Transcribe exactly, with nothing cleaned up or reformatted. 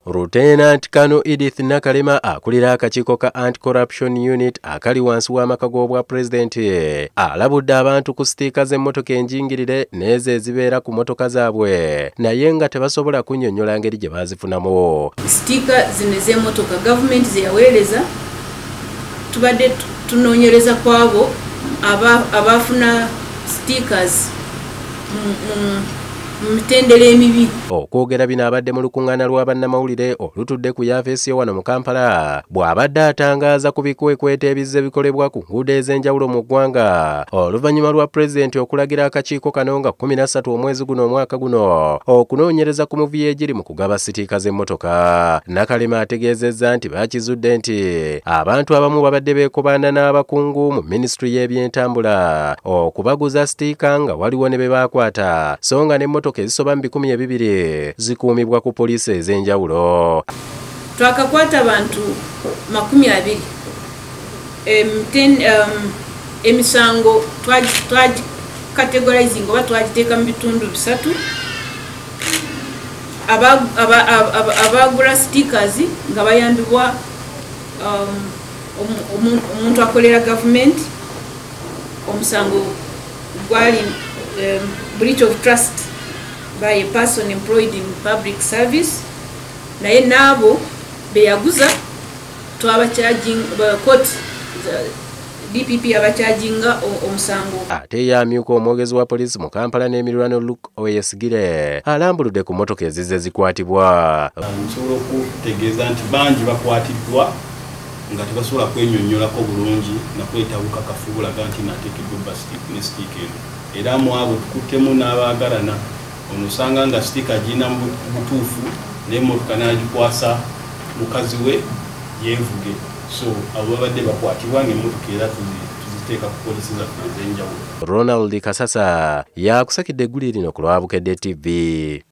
Lieutenant Colonel Edith Nakalema akulira akakiiko ka Anti-Corruption Unit akali wansi w'amakago bwa President alabudde abantu ku sitiika z'emmotoka enjingirire n'ezo ezibeera ku mmotoka zaabwe naye nga tebasobola kunnyonnyola ngeri gye baazifunamu. Sitiika zino ez'emmotoka gavumenti ze yaweereza tubadde tunoonyereza kwabo abaafuna sitiikazi mitendera emibi. Okwogera bino abadde mu lukuŋŋaana lwa bannamawulire olutudde ku yaafeesi yo wano mu Kampala bw'abadde atangaaza ku bikwekweto ebizze bikolebwa ku nguudo ez'enjawulo mu ggwanga oluvannyuma lwa pulezidenti okulagira akakiiko kano nga kkumi na ssatu omwezi guno omwaka guno okunoonyereza ku muvuyo egiri mu kugaba sitiika z'emmotoka. Nakalema ategeezezza nti baakizudde nti abantu abamu babadde beekobaana n'abakungu mu minisitule y'ebyentambula okubaguza sitiika nga waliwo ne be baakwata so nga n'emmotoka ezisoba mu bikumi ebibiri zikuumibwa ku poliisi ez'enjawulo. Twakakwata abantu makumi abiri. Emisango twagikategorizing oba twagiteeka mu bitundu bisatu. Abagula stickers nga bayambibwa omuntu akolera gavumenti. Omusango gwali breach of trust by a person employed in public service. Naye nabo beyaguza twaba charging court D P P abacharginga omusango. Ate yamyuka omwogezi wa poliisi mu Kampala n'emiriraano Luke Oyesigire alambuludde ku mmotoka ezizze zikwatibwa. Nsobola okutegeeza nti bangi bakwatiddwa nga tebasobola kwenyonnyolako bulungi nakwetawuka kafubulaga nti nateekeddwa ne sitiika eno. Era mu abo tukuttemu n'abaagalana ono osanga nga sitiika agirina mu butuufu n'emmotoka n'agikwasa mukazi we yeevuge. So abo babadde bakwatibwa ng'emmotoka era tuziteeka ku poliisi zaffe ez'enjawulo. Ronald Kasasa yakusakidde egguli lino ku Lwabukedde T V.